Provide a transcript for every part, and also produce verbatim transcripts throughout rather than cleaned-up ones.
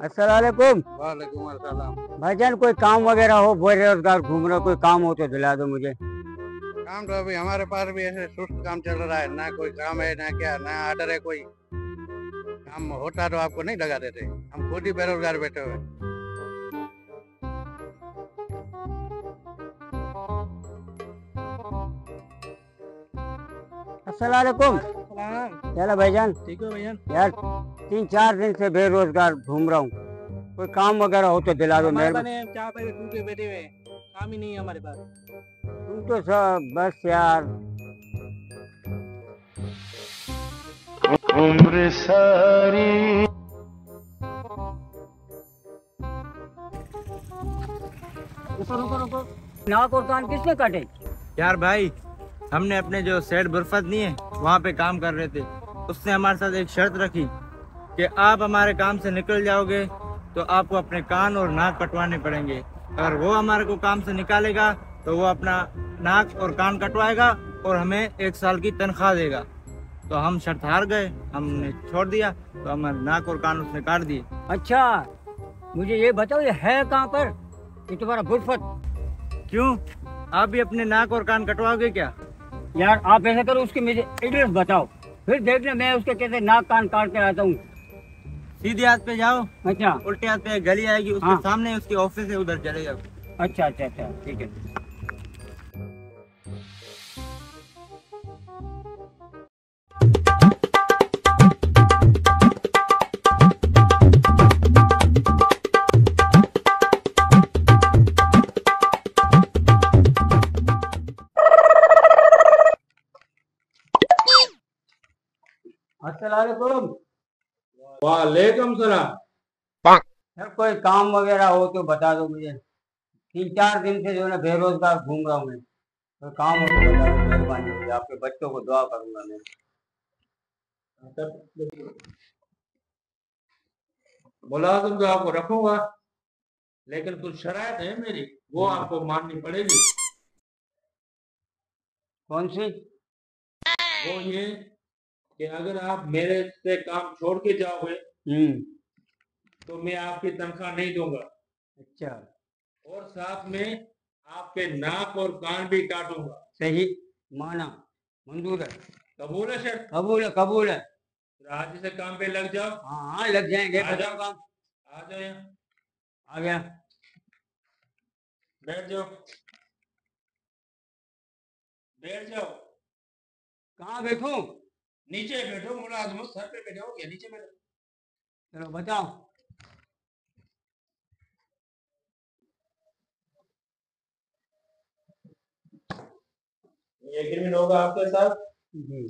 अस्सलाम वालेकुम। वालेकुम अस्सलाम। भाईजान कोई काम वगैरह हो, बेरोजगार घूम रहा, कोई काम हो तो दिला दो मुझे। काम तो अभी हमारे पास भी ऐसे सुस्त काम चल रहा है, ना कोई काम है ना क्या, ना आर्डर है कोई। काम होता तो आपको नहीं लगा देते, हम खुद ही बेरोजगार बैठे हुए हैं। अस्सलाम वालेकुम। सलाम। चलो भाईजान। ठीक हो भैया? यार तीन चार दिन से बेरोजगार घूम रहा हूँ, कोई काम वगैरह हो तो दिला दो हमारे मेरे। पास चार पैसे टूटे बैठे हुए हैं, काम ही नहीं है हमारे पास। तुम तो सब बस यार। उम्र सारी रुको रुको रुको, नाक और कान किसने काटे? यार भाई, हमने अपने जो सेठ बुरफत नहीं है वहाँ पे काम कर रहे थे, उसने हमारे साथ एक शर्त रखी कि आप हमारे काम से निकल जाओगे तो आपको अपने कान और नाक कटवाने पड़ेंगे। अगर वो हमारे को काम से निकालेगा तो वो अपना नाक और कान कटवाएगा और हमें एक साल की तनख्वाह देगा। तो हम शर्त हार गए, हमने छोड़ दिया, तो हमारे नाक और कान उसने काट दिए। अच्छा मुझे ये बताओ, ये है कहाँ पर ये तुम्हारा बुरफत? क्यों, आप भी अपने नाक और कान कटवाओगे क्या? यार आप ऐसा करो, उसके मुझे एड्रेस बताओ, फिर देखना मैं उसके कैसे नाक कान काट के आता हूँ। सीधे हाथ पे जाओ, अच्छा उल्टे हाथ पे एक गली आएगी, उसके हाँ। सामने उसकी ऑफिस है, उधर चले जाओ। अच्छा अच्छा अच्छा ठीक है। अस्सलाम वालेकुम। वालेकुम सलाम। सर कोई काम वगैरह हो तो बता दो मुझे, तीन चार दिन से जो है ना बेरोजगार घूम रहा हूँ मैं, कोई काम हो तो बता दो, मेहरबानी होगी, आपके बच्चों को दुआ करूंगा मैं। मुलाजिम तो आपको रखूंगा, लेकिन कुछ शराइत है मेरी, वो आपको माननी पड़ेगी। कौन सी? वो ये कि अगर आप मेरे से काम छोड़ के जाओगे हम्म। तो मैं आपकी तनख्वाह नहीं दूंगा, अच्छा और साथ में आपके नाक और कान भी काटूंगा। सही, माना, मंजूर है। कबूल है सर? कबूल है कबूल है। आज से काम पे लग जाओ। हाँ हाँ लग जाएंगे। आ बताओ जाओ। काम। आ जाओ यहाँ, आ गया। बैठ जाओ, बैठ जाओ। कहाँ बैठूं? नीचे बैठो, मुलाजिम सर पे बैठे हो क्या? नीचे बैठो। चलो बताओ। एग्रीमेंट होगा आपके साथ, जी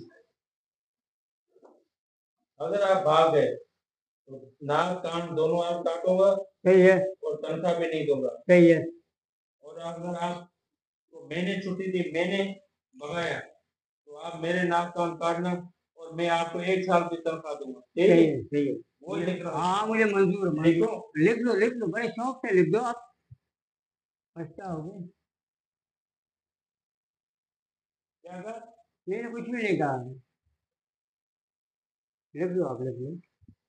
अगर आप भाग गए तो नाक कान दोनों आप काटूंगा सही है और तनख्वाह भी नहीं दूंगा। सही है। और अगर आप तो मैंने छुट्टी दी, मैंने भगाया, तो आप मेरे नाक कान काटना और मैं आपको एक साल की तनख्वाह दूंगा। ठीक सही है? है सही है। वो लिख रहा हूँ। हाँ मुझे मंजूर है, लिखो। मंजूर। लिख लो लिख लो, बड़े शौक से लिख दो आप। अच्छा हो गया। क्या कर? मैंने कुछ भी नहीं कहा, लिख लो आप, लिख लो।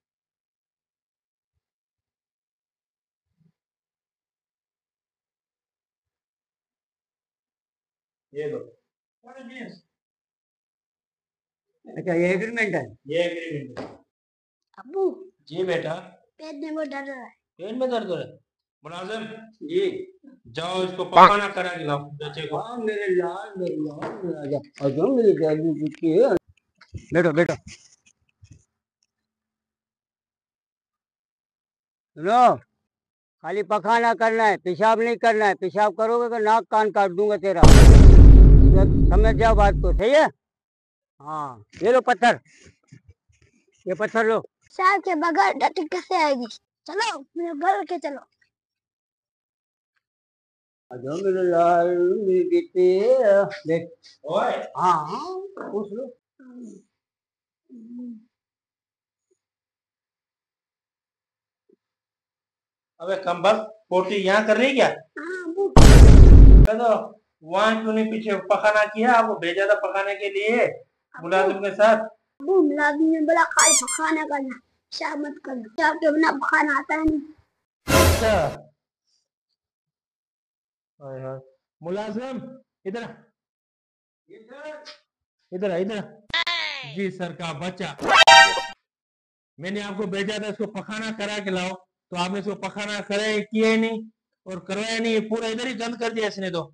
ये लो। अच्छा ये एग्रीमेंट है? ये एग्रीमेंट है। अबू जी बेटा। पेट में बहुत दर्द है। पेट में दर्द हो रहा है? मुलाजिम जी। जाओ, इसको पकाना करा के लाओ बच्चे को। हाँ मेरे लाल मेरे लाल मेरे राजा, आ जाओ मेरी जादू की है। बैठो बैठो। सुनो, खाली पखाना करना है, पेशाब नहीं करना है। पेशाब करोगे तो नाक कान काट दूंगा तेरा। तो समझ जाओ बात को, सही है? हाँ ये लो पत्थर, ये पत्थर लो। साहब के बगैर डटी कैसे आएगी? चलो मेरे घर के चलो। आ जाओ मेरे लाल मेरे बेटे, देख। ओए हाँ हाँ पूछ लो। अबे कम्बल, पोटी यहाँ कर रही है क्या? हाँ अबू। तो वहाँ क्यों नहीं पीछे पकाना किया? आपको भेजा था पकाने के लिए मुलाजिम के साथ। अबू मुलाजिम ने बोला खाली पखाना करना, पेशाब मत कर पेशाब के बिना खाना आता है नहीं। अच्छा। हाय हाय। मुलाजिम इधर आ, इधर आ, इधर आ। जी सर का बच्चा, मैंने आपको भेजा था इसको पखाना करा के लाओ, तो आपने इसको पखाना कराया किया ही नहीं और करवाया नहीं, पूरा इधर ही गंद कर दिया इसने तो।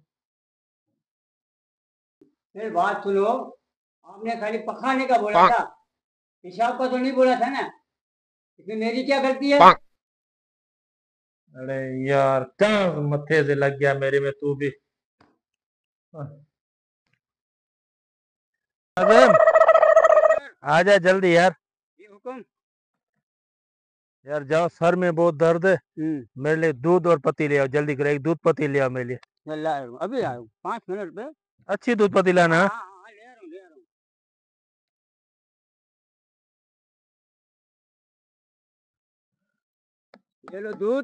फिर बात सुनो, आपने खाली पखाने का बोला था, पेशाब का तो नहीं बोला था ना, इसमें मेरी क्या गलती है? अरे यार कहाँ मत्थे से लग गया मेरे में तू भी। मुलाजिम आ जा जल्दी यार। ये हुक्म। यार जाओ, सर में बहुत दर्द है, हम्म मेरे लिए दूध और पत्ती ले आओ, जल्दी करो, एक दूध पत्ती ले आओ मेरे लिए। चल ला रहा हूँ, अभी आया हूँ, पाँच मिनट पे। अच्छी दूध पत्ती लाना। हाँ हाँ? हाँ हाँ, ले आ रहा हूँ ले आ रहा हूँ। ये लो दूध,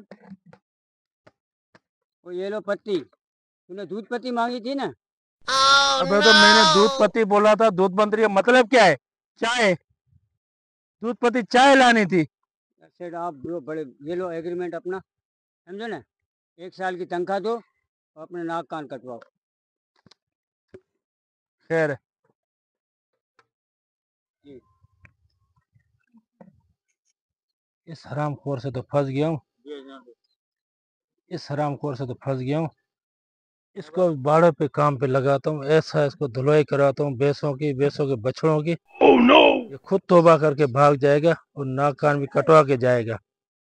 और ये लो पत्ती। तूने दूध पत्ती मांगी थी ना? अबे तो मैंने दूध पत्ती बोला था, दूध पत्ती का मतलब क्या है? चाय, दूध पत्ती चाय लानी थी। सेठ आप जो बड़े, ये लो एग्रीमेंट अपना, समझो ना, एक साल की तनख्वाह दो और अपने नाक कान कटवाओ। खैर है। जी। इस हरामखोर से तो फंस गया हूँ, इस हरामखोर से तो फंस गया हूँ। इसको बाड़े पे काम पे लगाता हूँ, ऐसा इसको धुलाई कराता हूँ, भैंसों की, भैंसों के बछड़ों की। oh, no! ये खुद तौबा करके भाग जाएगा और नाक कान भी कटवा के जाएगा।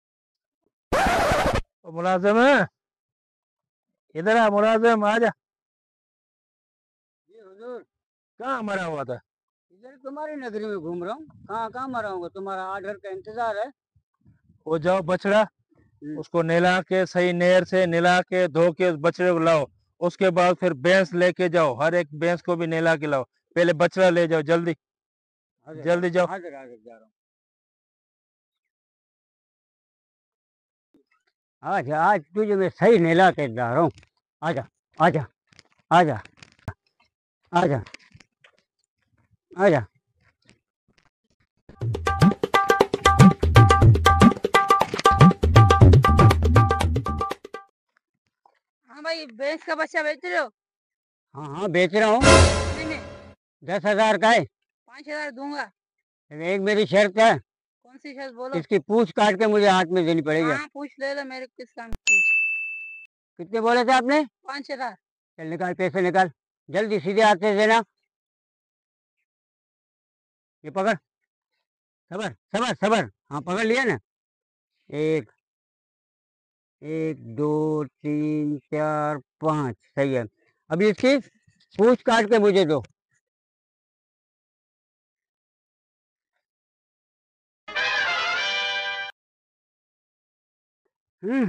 ओ मुलाजिम है, इधर आ मुलाजिम, आ जा। जी हुजूर, कहाँ मरा हुआ था? इधर तुम्हारी नगरी में घूम रहा हूँ, कहाँ कहाँ मरा हूँ, तुम्हारा आर्डर का इंतजार है। वो जाओ बछड़ा, हम्म, उसको नहला के सही नहर से नहला के धो के उस बछड़े को लाओ, उसके बाद फिर भैंस लेके जाओ, हर एक भैंस को भी नहला के लाओ। पहले बछड़ा ले जाओ, जल्दी हाजिर जल्दी जाओ। हाजिर हाजिर जा रहा हूँ। आजा, आज तुझे मैं सही नहला के जा रहा हूँ। आजा आजा आजा आजा आजा। हाँ भाई, भैंस का बच्चा बेच रहे हो? हाँ हाँ बेच रहा हूँ, कितने में? दस हजार का है। पाँच हजार दूंगा। एक मेरी शर्त है, कौन सी शर्त बोलो? इसकी पूछ काट के मुझे हाथ में देनी पड़ेगी। हाँ पूछ ले लो, मेरे किस काम की पूछ। कितने बोले थे आपने? पाँच हजार। चल निकाल, पैसे निकाल, जल्दी सीधे हाथ से देना। ये पकड़, सबर सबर सबर, हाँ पकड़ लिया ना। एक, एक दो तीन चार पाँच, सही है। अभी इसकी पूछ काट के मुझे दो। हम्म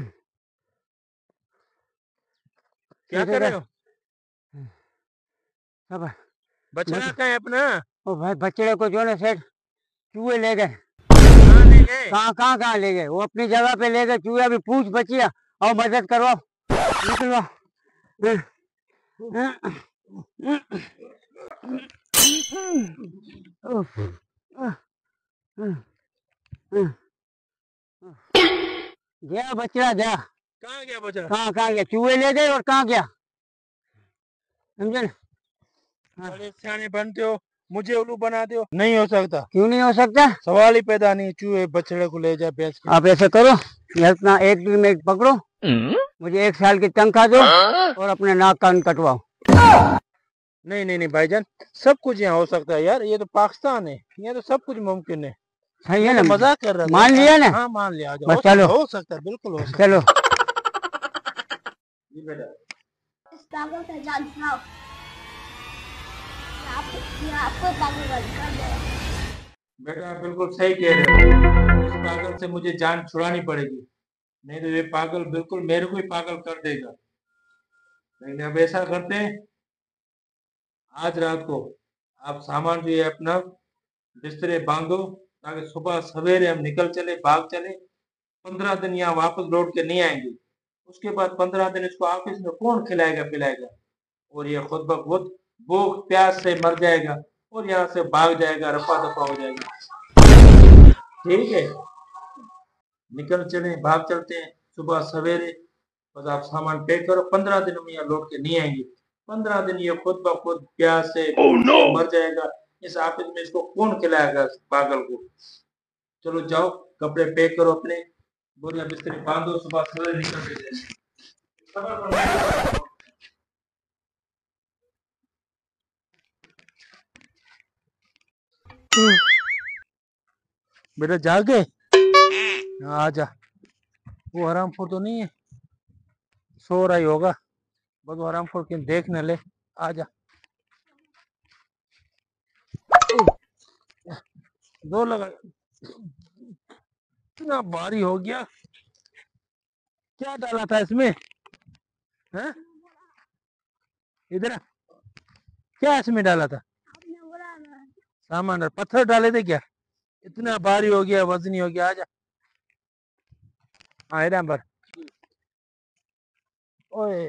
क्या ठीक है कर रहे सर। हो? सबर। बछड़ा बच- का है अपना? ओ भाई, बच्चे को जो ना सेठ चूहे ले गए। कहाँ ले गए? कहाँ कहाँ कहाँ ले गए, वो अपनी जगह पे ले गए चूहे, अभी पूछ बची है, और मदद करवाओ, निकलवाओ। उफ, गया बच्चा, गया। कहाँ गया बछड़ा? कहाँ कहाँ गया, चूहे ले गए और कहाँ गया, समझे ना? हाँ। बड़े सियाने बनते हो, मुझे उल्लू बना दो, नहीं हो सकता, क्यों नहीं हो सकता? सवाल ही पैदा नहीं। चूहे बछड़े को ले जाए भैंस के। आप ऐसे करो, ये अपना एक दिन में पकड़ो, मुझे एक साल की तनख्वाह दो और अपने नाक कान कटवाओ। नहीं नहीं नहीं भाईजान, सब कुछ यहाँ हो सकता है यार, ये तो पाकिस्तान है, यहाँ तो सब कुछ मुमकिन है। सही है मैं तो ना? मजाक कर रहा था। मान लिया ना? हाँ मान लिया, आ जाओ। बस हो सकता- चलो। हो सकता है, बिल्कुल हो सकता चलो। है। जी बेटा। इस पागल से जान छुड़ाओ। ये आप, ये आपको पागल कर देगा। बेटा आप बिल्कुल सही कह रहे हो, इस पागल से मुझे जान छुड़ानी पड़ेगी, नहीं तो ये पागल बिल्कुल मेरे को ही पागल कर देगा। लेकिन अब ऐसा करते हैं, आज रात को आप सामान जो है अपना बिस्तरे बांधो, ताकि सुबह सवेरे हम निकल चले, भाग चले। पंद्रह दिन यहाँ वापस लौट के नहीं आएंगे, उसके बाद पंद्रह दिन इसको ऑफिस में कौन खिलाएगा पिलाएगा, और ये खुद ब खुद भूख प्यास से मर जाएगा और यहाँ से भाग जाएगा, रफा दफा हो जाएगा। ठीक है, निकल चले, भाग चलते हैं सुबह सवेरे। बस आप सामान पैक करो, पंद्रह दिन में यहाँ लौट के नहीं आएंगे। पंद्रह दिन ये खुद ब खुद प्यास से भूख से मर जाएगा। इस आफत में इसको कौन खिलाएगा इस पागल को। चलो जाओ, कपड़े पैक करो अपने, बोरिया बिस्तरी बांधो, सुबह सवेरे निकल के जाए। बेटा जागे, आ जा। वो हरामखोर तो नहीं है, सो रहा ही होगा। बस वो हरामखोर के देख न ले। आ जा, दो लगा। इतना भारी हो गया, क्या डाला था इसमें? हैं? इधर आ। क्या इसमें डाला था? सामान डाल- पत्थर डाले थे क्या? इतना भारी हो गया, वजनी हो गया। आजा, हाँ इधर पर। ओए,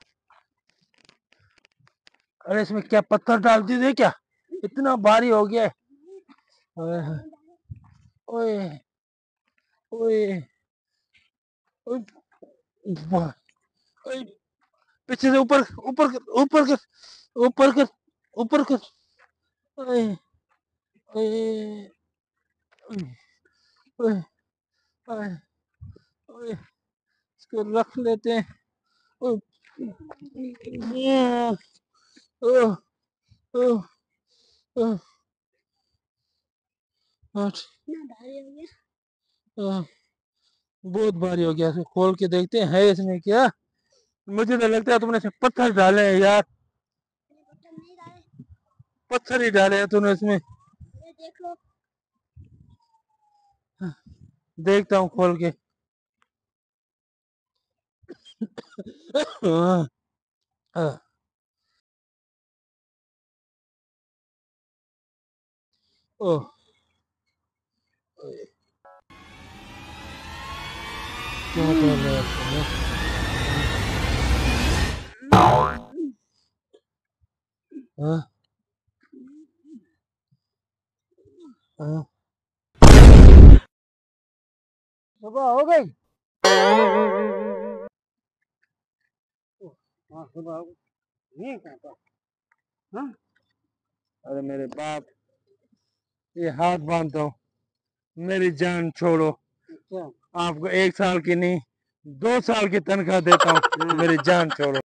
अरे इसमें क्या पत्थर डालती थे क्या? इतना भारी हो गया है। ओए ओए ओए ओए, वाह, ओए, पीछे से ऊपर ऊपर कर, ऊपर कर, ऊपर कर, ऊपर कर। ओए ओए ओए ओए ओए, इसको रख लेते हैं। ओए, ओह, ओह, ओह, आठ, आह, बहुत भारी हो गया। इसको खोल के देखते हैं है इसमें क्या। मुझे तो लगता है तुमने इसमें पत्थर डाले हैं यार। पत्थर ही डाले हैं तूने इसमें। देखता हूँ खोल के। आह, आह, ओह, क्या डाला है इसमें? हाँ, हाँ, सुबह हो गई। हाँ सुबह हो गई। ये क्या था? हाँ? अरे मेरे बाप, ये हाथ बांधता हूँ, मेरी जान छोड़ो। अच्छा। आपको एक साल की नहीं, दो साल की तनख्वाह देता हूँ, मेरी जान छोड़ो।